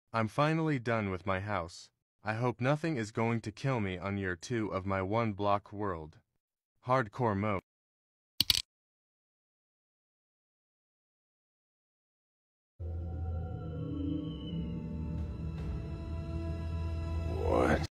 I'm finally done with my house. I hope nothing is going to kill me on year 2 of my one block world. Hardcore mode.